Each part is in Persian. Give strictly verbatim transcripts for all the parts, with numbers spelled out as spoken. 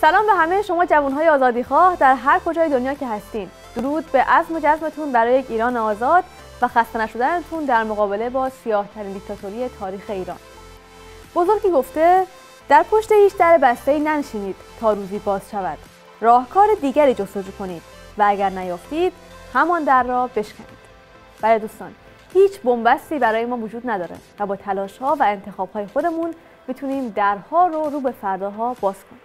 سلام به همه شما جوانهای آزادیخواه در هر کجای دنیا که هستین. درود به عزم و جزمتون برای یک ایران آزاد و خسته نشدنتون در مقابله با سیاه‌ترین دیکتاتوری تاریخ ایران. بزرگی گفته در پشت هیچ در بسته‌ای ننشینید تا روزی باز شود. راهکار دیگری جستجو کنید و اگر نیافتید همان در را بشکنید. بله دوستان، هیچ بنبستی برای ما وجود نداره و با تلاش‌ها و انتخاب‌های خودمون میتونیم درها رو رو به فرداها باز کنیم.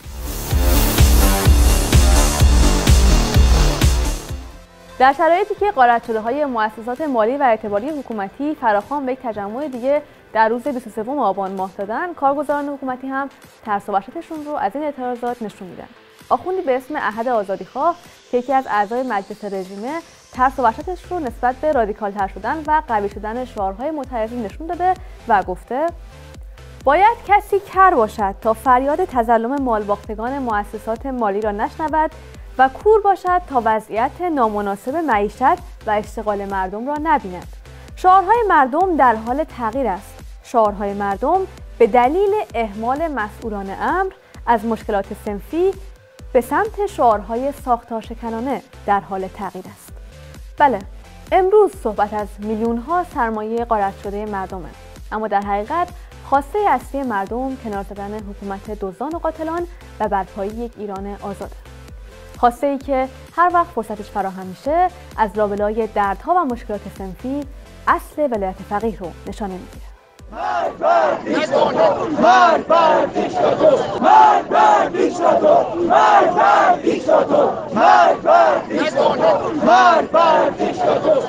در شرایطی که غارت شده های مؤسسات مالی و اعتباری حکومتی فراخوان به یک تجمع دیگه در روز بیست و سوم آبان ماه دادن، کارگزاران حکومتی هم ترس و وحشتشون رو از این اعتراضات نشون میدن. آخوندی به اسم احد آزادیخواه که یکی از اعضای مجلس رژیمه، ترس و وحشتش رو نسبت به رادیکال‌تر شدن و قوی شدن شعارهای متحرزین نشون داده و گفته باید کسی کر باشد تا فریاد تظلم مالباختگان مؤسسات مالی را نشنود و کور باشد تا وضعیت نامناسب معیشت و اشتغال مردم را نبیند. شعارهای مردم در حال تغییر است. شعارهای مردم به دلیل اهمال مسئولان امر از مشکلات صنفی به سمت شعارهای ساختارشکنانه در حال تغییر است. بله، امروز صحبت از میلیون‌ها سرمایه غارت شده مردمه، اما در حقیقت خواسته اصلی مردم کنار زدن حکومت دزدان و قاتلان و برپایی یک ایران آزاده. خواسته ای که هر وقت فرصتش فراهم میشه از لابلای دردها و مشکلات صنفی اصل ولایت فقیه رو نشانه میگیره. مرگ بر دیکتاتور، مرگ بر دیکتاتور، مرگ بر دیکتاتور، مرگ بر دیکتاتور، مرگ بر دیکتاتور، مرگ بر دیکتاتور.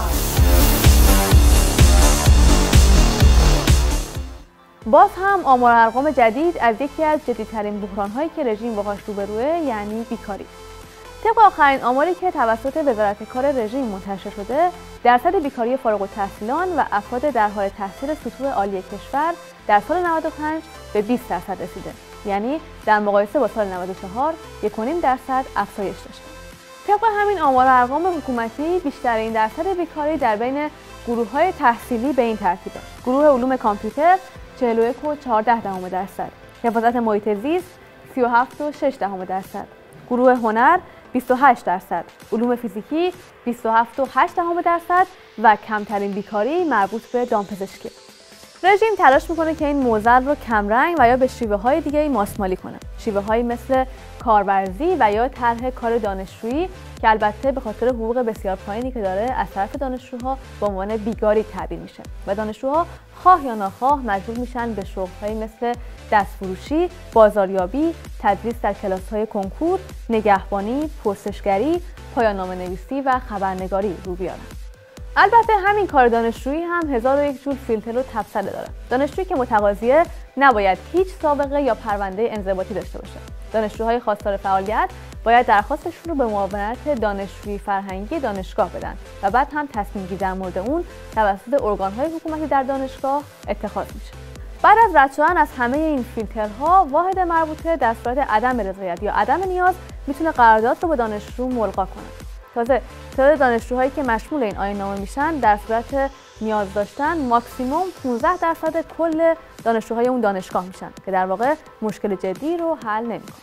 باز هم آمار و ارقام جدید از یکی از جدیدترین بحران‌هایی که رژیم باهاش روبروه، یعنی بیکاری. طبق آخرین آماری که توسط وزارت کار رژیم منتشر شده، درصد بیکاری فارغ التحصیلان و افراد در حال تحصیل سطوح عالی کشور در سال نود و پنج به بیست درصد رسیده. یعنی در مقایسه با سال نود و چهار یک و نیم درصد افزایش داشته. طبق همین آمار و ارقام حکومتی، بیشترین درصد بیکاری در بین گروه‌های تحصیلی به این ترتیبه: گروه علوم کامپیوتر چهل و یک و چهارده دهم درصد، حفاظت محیط زیست سی و هفت و شش دهم درصد، گروه هنر بیست و هشت درصد، علوم فیزیکی بیست و هفت و هشت دهم درصد و کمترین بیکاری مربوط به دامپزشکی. رژیم تلاش میکنه که این معضل رو کمرنگ و یا به شیوه های دیگه ماسمالی کنه. شیوه هایی مثل کارورزی و یا طرح کار دانشجویی که البته به خاطر حقوق بسیار پایینی که داره از طرف دانشجوها به عنوان بیگاری تعبیر میشه و دانشجوها خواه یا ناخواه مجبور میشن به شغل‌هایی مثل دستفروشی، بازاریابی، تدریس در کلاس‌های کنکور، نگهبانی، پرسشگری، پایان‌نامه نویسی و خبرنگاری رو بیارن. البته همین کار دانشجویی هم هزار و یک جور فیلتر و تبصره داره. دانشجویی که متقاضیه نباید هیچ سابقه یا پرونده انضباطی داشته باشه. دانشجوهای خواستار فعالیت باید درخواستشون رو به معاونت دانشجویی فرهنگی دانشگاه بدن و بعد هم تصمیم گیری در مورد اون توسط ارگان‌های حکومتی در دانشگاه اتخاذ میشه. بعد از رد شدن از همه این فیلترها، واحد مربوطه در صورت عدم رضایت یا عدم نیاز میتونه قرارداد رو به دانشجو ملغا کنه. تازه تعداد دانشجوهایی که مشمول این آیین‌نامه میشن در صورت نیاز داشتن ماکسیموم پانزده درصد کل دانشجوهای اون دانشگاه میشن که در واقع مشکل جدی رو حل نمیکنه.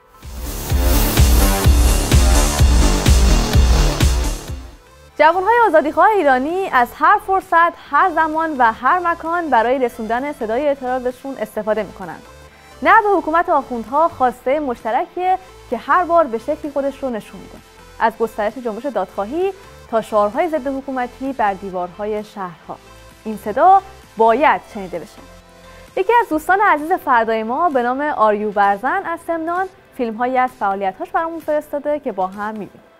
جوانهای آزادیخواه ایرانی از هر فرصت، هر زمان و هر مکان برای رسوندن صدای اعتراضشون استفاده میکنن. نه به حکومت آخوندها خواسته مشترکیه که هر بار به شکلی خودش رو نشون میده. از گسترش جنبش دادخواهی تا شعارهای ضد حکومتی بر دیوارهای شهرها. این صدا باید شنیده بشه. یکی از دوستان عزیز فردای ما به نام آریو برزن از سمنان فیلم‌هایی از فعالیت‌هاش برامون فرستاده که با هم می‌بینیم.